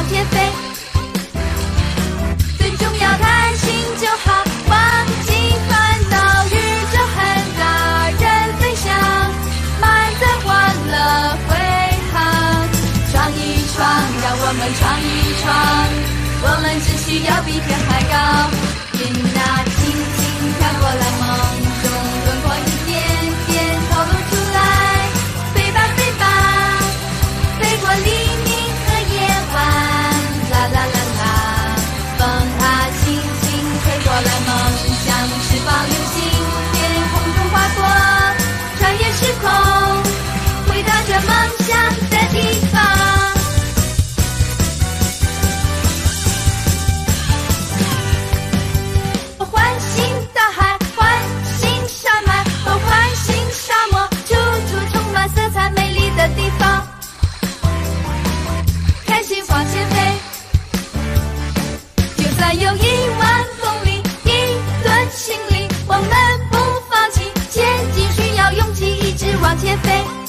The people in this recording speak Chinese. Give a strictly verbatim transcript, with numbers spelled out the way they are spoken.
前飞。最重要开心就好，忘记烦恼，宇宙很大，人飞翔，满载欢乐挥航。闯一闯，让我们闯一闯，我们只需要比天还高。云啊，轻轻飘过来，梦中轮廓一点点透露出来。飞吧飞吧，飞过黎明和夜晚，啦啦啦啦。风啊，轻轻吹过来，梦像翅膀流星，天空中划过，穿越时空，回到这梦想的地方。地方，开心往前飞，就算有一万公里，一吨行李，我们不放弃，前进需要勇气，一直往前飞。